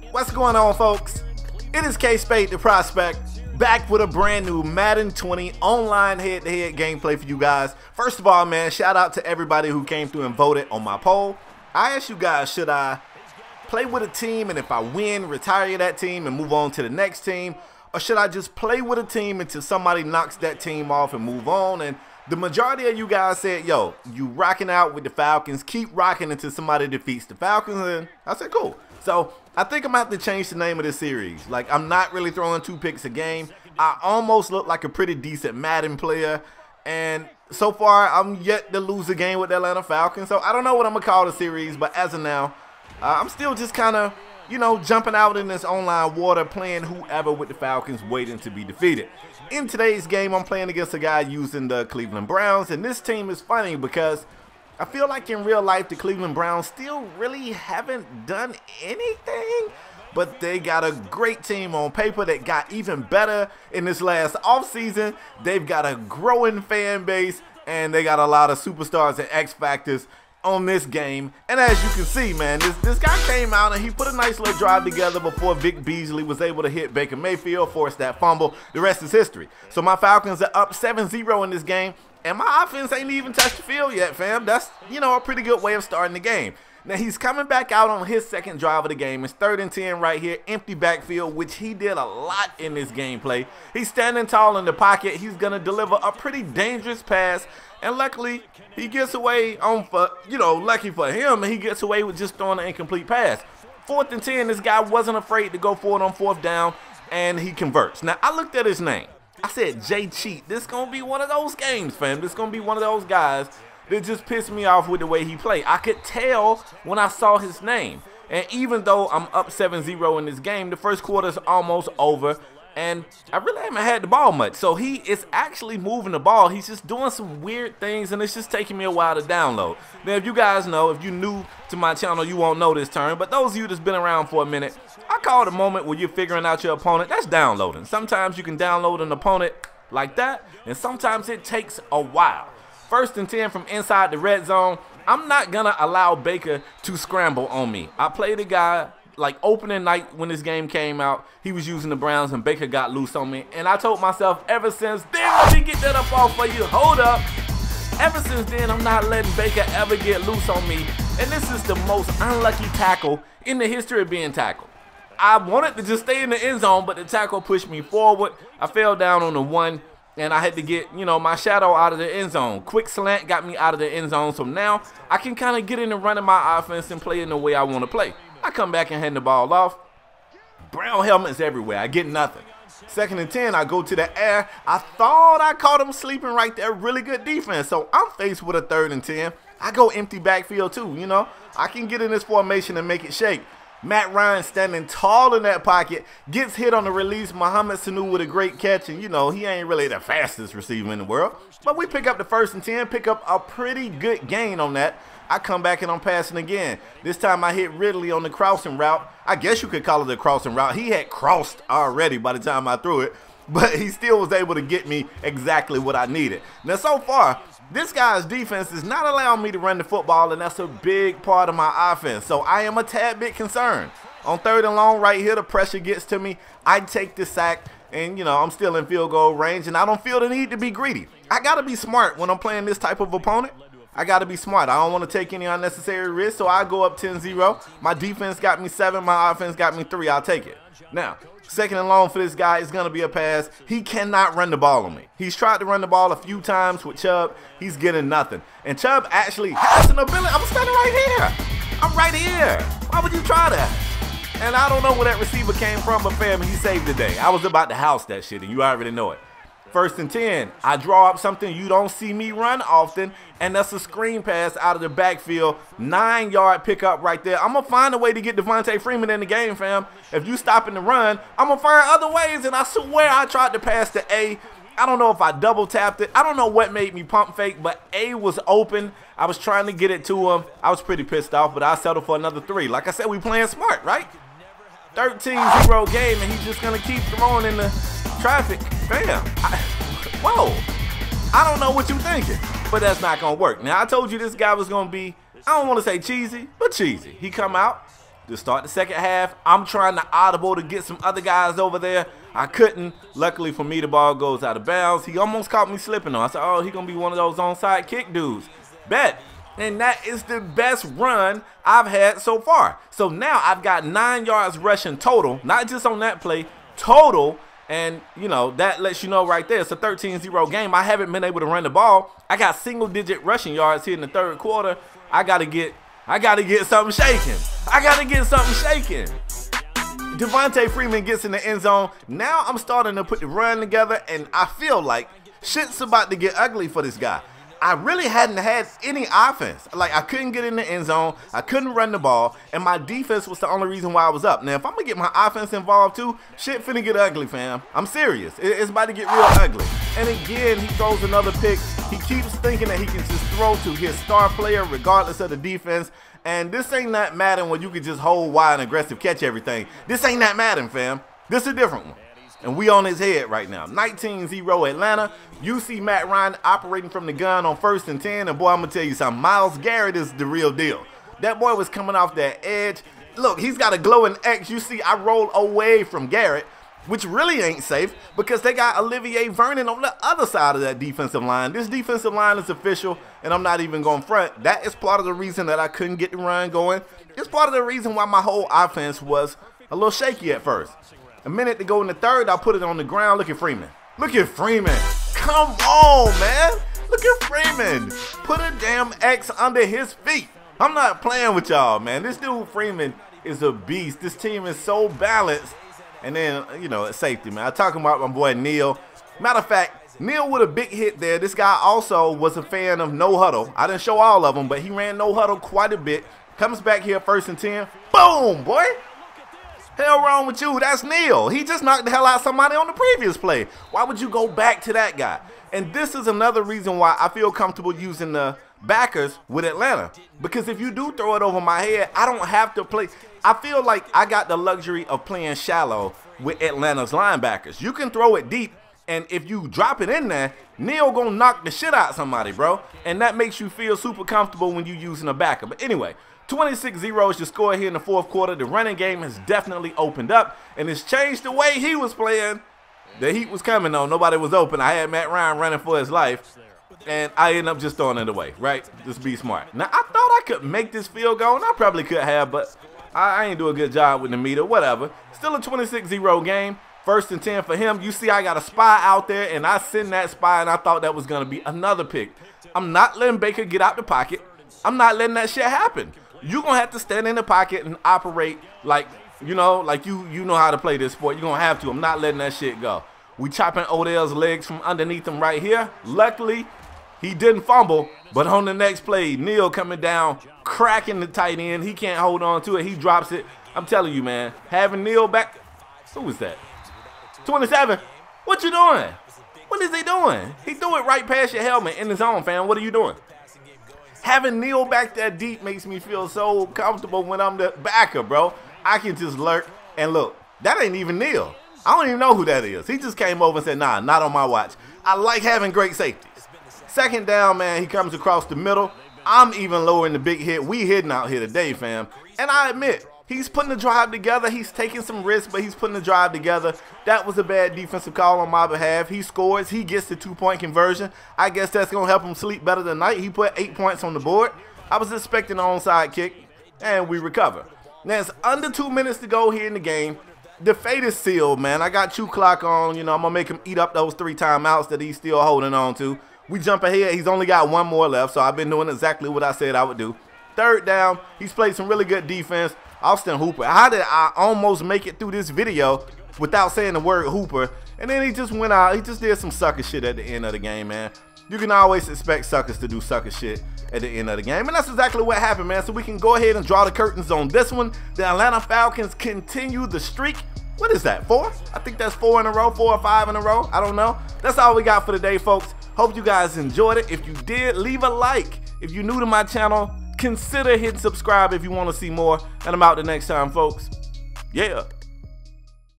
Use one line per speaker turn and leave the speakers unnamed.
What's going on, folks? It is K-Spade the Prospect, back with a brand new Madden 20 online head-to-head gameplay for you guys. First of all, man, shout out to everybody who came through and voted on my poll. I asked you guys, should I play with a team and if I win, retire that team and move on to the next team? Or should I just play with a team until somebody knocks that team off and move on? And the majority of you guys said, yo, you rocking out with the Falcons, keep rocking until somebody defeats the Falcons. And I said, cool. So I think I'm about to change the name of this series. Like, I'm not really throwing 2 picks a game. I almost look like a pretty decent Madden player. And so far, I'm yet to lose a game with the Atlanta Falcons. So I don't know what I'm going to call the series. But as of now, I'm still just kind of, you know, jumping out in this online water, playing whoever with the Falcons, waiting to be defeated. In today's game, I'm playing against a guy using the Cleveland Browns. And this team is funny because I feel like in real life, the Cleveland Browns still really haven't done anything, but they got a great team on paper that got even better in this last offseason. They've got a growing fan base, and they got a lot of superstars and X Factors on this game. And as you can see, man, this guy came out and he put a nice little drive together before Vic Beasley was able to hit Baker Mayfield, force that fumble. The rest is history. So my Falcons are up 7-0 in this game. And my offense ain't even touched the field yet, fam. That's, you know, a pretty good way of starting the game. Now, he's coming back out on his second drive of the game. It's 3rd and 10 right here, empty backfield, which he did a lot in this gameplay. He's standing tall in the pocket. He's going to deliver a pretty dangerous pass. And luckily, he gets away on, lucky for him, he gets away with just throwing an incomplete pass. 4th and 10, this guy wasn't afraid to go for it on 4th down, and he converts. Now, I looked at his name. I said, Jay Cheat, this going to be one of those games, fam. This going to be one of those guys that just pissed me off with the way he played. I could tell when I saw his name. And even though I'm up 7-0 in this game, the first quarter is almost over. And I really haven't had the ball much. So he is actually moving the ball. He's just doing some weird things, and it's just taking me a while to download. Now, if you guys know, if you're new to my channel, you won't know this term. But those of you that's been around for a minute, I call the moment where you're figuring out your opponent. That's downloading. Sometimes you can download an opponent like that, and sometimes it takes a while. 1st and 10 from inside the red zone. I'm not going to allow Baker to scramble on me. I played a guy like opening night when this game came out. He was using the Browns, and Baker got loose on me. And I told myself, ever since then, let me get that up off for you. Hold up. Ever since then, I'm not letting Baker ever get loose on me. And this is the most unlucky tackle in the history of being tackled. I wanted to just stay in the end zone, but the tackle pushed me forward. I fell down on the 1, and I had to get, my shadow out of the end zone. Quick slant got me out of the end zone, so now I can kind of get in and run in my offense and play in the way I want to play. I come back and hand the ball off. Brown helmets everywhere. I get nothing. 2nd and 10, I go to the air. I thought I caught him sleeping right there. Really good defense. So I'm faced with a 3rd and 10. I go empty backfield too, I can get in this formation and make it shake. Matt Ryan standing tall in that pocket, gets hit on the release. Mohamed Sanu with a great catch, and he ain't really the fastest receiver in the world. But we pick up the 1st and 10, pick up a pretty good gain on that. I come back and I'm passing again. This time I hit Ridley on the crossing route. I guess you could call it a crossing route. He had crossed already by the time I threw it, but he still was able to get me exactly what I needed. Now, so far, this guy's defense is not allowing me to run the football, and that's a big part of my offense. So I am a tad bit concerned. On 3rd and long right here, the pressure gets to me. I take the sack, and, I'm still in field goal range, and I don't feel the need to be greedy. I got to be smart when I'm playing this type of opponent. I got to be smart. I don't want to take any unnecessary risks, so I go up 10-0. My defense got me 7. My offense got me 3. I'll take it. Now, 2nd and long for this guy is going to be a pass. He cannot run the ball on me. He's tried to run the ball a few times with Chubb. He's getting nothing. And Chubb actually has an ability. I'm standing right here. I'm right here. Why would you try that? And I don't know where that receiver came from, but fam, he saved the day. I was about to house that shit, and you already know it. 1st and 10, I draw up something you don't see me run often, and that's a screen pass out of the backfield. 9-yard pickup right there. I'm going to find a way to get Devontae Freeman in the game, fam. If you stopping the run, I'm going to find other ways, and I swear I tried to pass to A. I don't know if I double tapped it. I don't know what made me pump fake, but A was open. I was trying to get it to him. I was pretty pissed off, but I settled for another 3. Like I said, we playing smart, right? 13-0 game, and he's just going to keep throwing in the traffic. Bam. Whoa. I don't know what you're thinking, but that's not going to work. Now, I told you this guy was going to be, I don't want to say cheesy, but cheesy. He come out, to start the second half. I'm trying to audible to get some other guys over there. I couldn't. Luckily for me, the ball goes out of bounds. He almost caught me slipping on. I said, oh, he going to be one of those onside kick dudes. Bet. And that is the best run I've had so far. So now I've got 9 yards rushing total, not just on that play, total. And, you know, that lets you know right there it's a 13-0 game. I haven't been able to run the ball. I got single-digit rushing yards here in the third quarter. I gotta get something shaking. I gotta get something shaking. Devontae Freeman gets in the end zone. Now I'm starting to put the run together, and I feel like shit's about to get ugly for this guy. I really hadn't had any offense. Like, I couldn't get in the end zone. I couldn't run the ball. And my defense was the only reason why I was up. Now, if I'm going to get my offense involved too, shit finna get ugly, fam. I'm serious. It's about to get real ugly. And again, he throws another pick. He keeps thinking that he can just throw to his star player regardless of the defense. And this ain't that Madden where you can just hold wide and aggressive, catch everything. This ain't that Madden, fam. This is a different one. And we on his head right now. 19-0 Atlanta. You see Matt Ryan operating from the gun on 1st and 10. And boy, I'm going to tell you something. Myles Garrett is the real deal. That boy was coming off that edge. Look, he's got a glowing X. You see, I rolled away from Garrett, which really ain't safe because they got Olivier Vernon on the other side of that defensive line. This defensive line is official, and I'm not even going front. That is part of the reason that I couldn't get the run going. It's part of the reason why my whole offense was a little shaky at first. A minute to go in the third, I put it on the ground. Look at Freeman. Look at Freeman. Come on, man. Look at Freeman. Put a damn X under his feet. I'm not playing with y'all, man. This dude Freeman is a beast. This team is so balanced. And then, you know, it's safety, man. I'm talking about my boy Neal. Matter of fact, Neal with a big hit there. This guy also was a fan of no huddle. I didn't show all of them, but he ran no huddle quite a bit. Comes back here 1st and 10. Boom, boy. Hell wrong with you? That's Neal. He just knocked the hell out somebody on the previous play. Why would you go back to that guy? And this is another reason why I feel comfortable using the backers with Atlanta. Because if you do throw it over my head, I don't have to play. I feel like I got the luxury of playing shallow with Atlanta's linebackers. You can throw it deep, and if you drop it in there, Neal gonna knock the shit out somebody, bro. And that makes you feel super comfortable when you're using a backer. But anyway, 26-0 is your score here in the fourth quarter. The running game has definitely opened up, and it's changed the way he was playing. The heat was coming, though. Nobody was open. I had Matt Ryan running for his life, and I ended up just throwing it away, right? Just be smart. Now, I thought I could make this field goal, and I probably could have, but I ain't do a good job with the meter. Whatever. Still a 26-0 game. 1st and 10 for him. You see I got a spy out there, and I send that spy, and I thought that was going to be another pick. I'm not letting Baker get out the pocket. I'm not letting that shit happen. You're going to have to stand in the pocket and operate like, you know, like you know how to play this sport. You're going to have to. I'm not letting that shit go. We chopping Odell's legs from underneath him right here. Luckily, he didn't fumble, but on the next play, Neal coming down, cracking the tight end. He can't hold on to it. He drops it. I'm telling you, man, having Neal back. Who was that? 27. What you doing? What is he doing? He threw it right past your helmet in his own, fam. What are you doing? Having Neal back that deep makes me feel so comfortable when I'm the backer, bro. I can just lurk and look. That ain't even Neal. I don't even know who that is. He just came over and said, nah, not on my watch. I like having great safeties. 2nd down, man, he comes across the middle. I'm even lowering the big hit. We hitting out here today, fam. And I admit, he's putting the drive together. He's taking some risks, but he's putting the drive together. That was a bad defensive call on my behalf. He scores. He gets the 2-point conversion. I guess that's going to help him sleep better tonight. He put 8 points on the board. I was expecting an onside kick, and we recover. Now, it's under 2 minutes to go here in the game. The fate is sealed, man. I got chew clock on. You know, I'm going to make him eat up those 3 timeouts that he's still holding on to. We jump ahead. He's only got 1 more left, so I've been doing exactly what I said I would do. 3rd down. He's played some really good defense. Austin Hooper. How did I almost make it through this video without saying the word Hooper? And then he just went out. He just did some sucker shit at the end of the game, man. You can always expect suckers to do sucker shit at the end of the game. And that's exactly what happened, man. So we can go ahead and draw the curtains on this one. The Atlanta Falcons continue the streak. What is that, 4? I think that's 4 in a row, 4 or 5 in a row. I don't know. That's all we got for today, folks. Hope you guys enjoyed it. If you did, leave a like. If you're new to my channel, consider hitting subscribe if you want to see more. And I'm out the next time, folks. Yeah.